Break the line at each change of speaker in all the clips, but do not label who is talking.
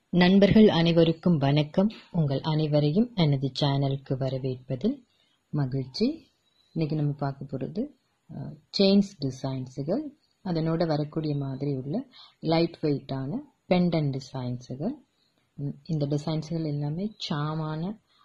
நண்பர்கள் அனைவருக்கும் வணக்கம். உங்கள் அனைவரையும் எனது சேனலுக்கு வரவேற்பதில் மகிழ்ச்சி. இன்னைக்கு நம்ம பார்க்க போகிறது செயின்ஸ் டிசைன்ஸுகள், அதனோட வரக்கூடிய மாதிரி உள்ள லைட் வெயிட்டான பெண்டன் டிசைன்ஸுகள். இந்த டிசைன்ஸுகள் எல்லாமே சாமான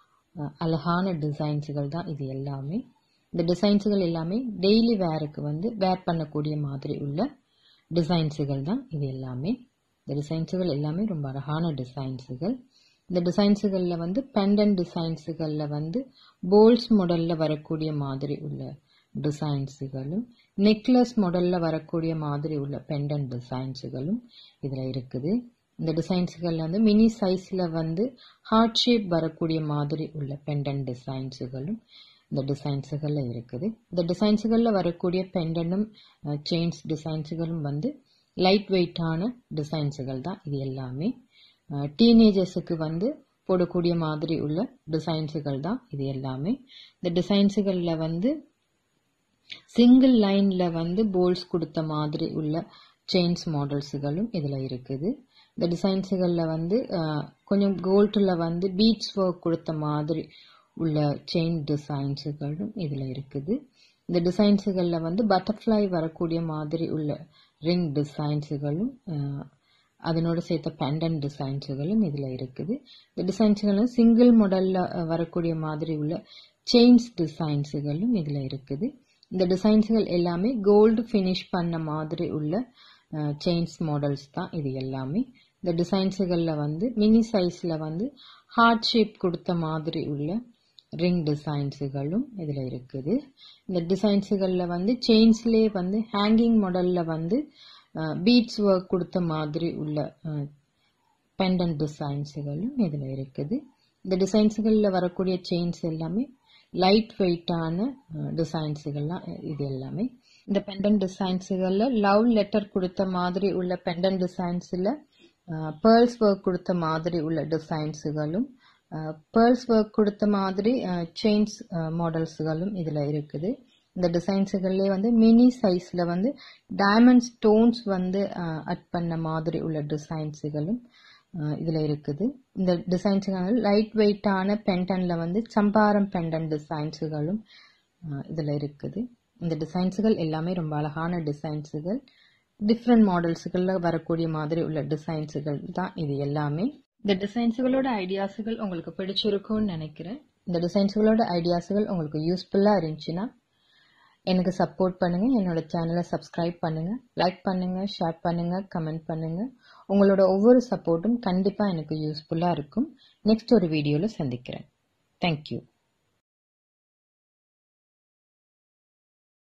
அழகான டிசைன்ஸுகள் தான். இது எல்லாமே இந்த டிசைன்ஸுகள் எல்லாமே டெய்லி வேருக்கு வேர் பண்ணக்கூடிய மாதிரி உள்ள டிசைன்ஸுகள் தான். இது எல்லாமே இந்த டிசைன்ஸுகள் எல்லாமே ரொம்ப அழகான டிசைன்ஸுகள். இந்த டிசைன்ஸுகளில் பெண்டன் டிசைன்ஸுகளில் போல்ஸ் மாடலில் வரக்கூடிய மாதிரி உள்ள டிசைன்ஸுகளும், நெக்லஸ் மாடலில் வரக்கூடிய மாதிரி உள்ள பெண்டன் டிசைன்ஸுகளும் இதில் இருக்குது. இந்த டிசைன்ஸுகளில் மினி சைஸில் ஹார்ட் ஷேப் வரக்கூடிய மாதிரி உள்ள பெண்டன் டிசைன்ஸுகளும் இந்த டிசைன்ஸுகளில் இருக்குது. இந்த டிசைன்ஸுகளில் வரக்கூடிய பெண்டனும் செயின்ஸ் டிசைன்ஸுகளும் லைட் வெயிட்டான டிசைன்ஸுகள் தான். இது எல்லாமே டீனேஜர்ஸுக்கு போடக்கூடிய மாதிரி உள்ள டிசைன்ஸுகள் தான். இது எல்லாமே இந்த டிசைன்ஸுகளில் சிங்கிள் லைனில் போல்ஸ் கொடுத்த மாதிரி உள்ள செயின்ஸ் மாடல்ஸுகளும் இதில் இருக்குது. இந்த டிசைன்ஸுகளில் கொஞ்சம் கோல்டில் பீட்ஸ் ஒர்க் கொடுத்த மாதிரி உள்ள செயின் டிசைன்ஸுகளும் இதில் இருக்குது. இந்த டிசைன்ஸுகளில் பட்டர்ஃப்ளை வரக்கூடிய மாதிரி உள்ள ரிங் டிசைன்ஸுகளும் அதனோட சேர்த்த பெண்டன் டிசைன்ஸுகளும் இதில் இருக்குது. இந்த டிசைன்ஸுகளும் சிங்கிள் மாடலில் வரக்கூடிய மாதிரி உள்ள செயின்ஸ் டிசைன்ஸுகளும் இதில் இருக்குது. இந்த டிசைன்ஸுகள் எல்லாமே கோல்டு ஃபினிஷ் பண்ண மாதிரி உள்ள செயின்ஸ் மாடல்ஸ் தான். இது எல்லாமே இந்த டிசைன்ஸுகளில் மினி சைஸில் ஹார்ட் ஷேப் கொடுத்த மாதிரி உள்ள ரிங் டிசைன்ஸுகளும் இதில் இருக்குது. இந்த டிசைன்ஸுகளில் செயின்ஸ்லேயே ஹேங்கிங் மாடலில் பீட்ஸ் ஒர்க் கொடுத்த மாதிரி உள்ள பெண்டன் டிசைன்ஸுகளும் இதில் இருக்குது. இந்த டிசைன்ஸுகளில் வரக்கூடிய செயின்ஸ் எல்லாமே லைட் வெயிட்டான டிசைன்ஸுகள்லாம். இது எல்லாமே இந்த பெண்டன் டிசைன்ஸுகளில் லவ் லெட்டர் கொடுத்த மாதிரி உள்ள பெண்டன் டிசைன்ஸில் பேர்ல்ஸ் ஒர்க் கொடுத்த மாதிரி உள்ள டிசைன்ஸுகளும், பேர்ல்ஸ் ஒர்க் கொடுத்த மாதிரி செயின்ஸ் மாடல்ஸுகளும் இதில் இருக்குது. இந்த டிசைன்ஸுகள்லேயே மினி சைஸில் டைமண்ட் ஸ்டோன்ஸ் அட் பண்ண மாதிரி உள்ள டிசைன்ஸுகளும் இதில் இருக்குது. இந்த டிசைன்ஸுகள் லைட் வெயிட்டான பெண்டனில் சம்பாரம் பெண்டன் டிசைன்ஸுகளும் இதில் இருக்குது. இந்த டிசைன்ஸுகள் எல்லாமே ரொம்ப அழகான டிசைன்ஸுகள், டிஃப்ரெண்ட் மாடல்ஸுகளில் வரக்கூடிய மாதிரி உள்ள டிசைன்ஸுகள் தான். இது எல்லாமே இந்த டிசைன்ஸுகளோட ஐடியாஸுகள் உங்களுக்கு பிடிச்சிருக்கும்னு நினைக்கிறேன். இந்த டிசைன்ஸுகளோட ஐடியாஸுகள் உங்களுக்கு யூஸ்ஃபுல்லாக இருந்துச்சுன்னா எனக்கு சப்போர்ட் பண்ணுங்க. என்னோட சேனலை சப்ஸ்கிரைப் பண்ணுங்க, லைக் பண்ணுங்க, ஷேர் பண்ணுங்க, கமெண்ட் பண்ணுங்க. உங்களோட ஒவ்வொரு சப்போர்ட்டும் கண்டிப்பாக எனக்கு யூஸ்ஃபுல்லாக இருக்கும். நெக்ஸ்ட் ஒரு வீடியோவில் சந்திக்கிறேன். தேங்க்யூ.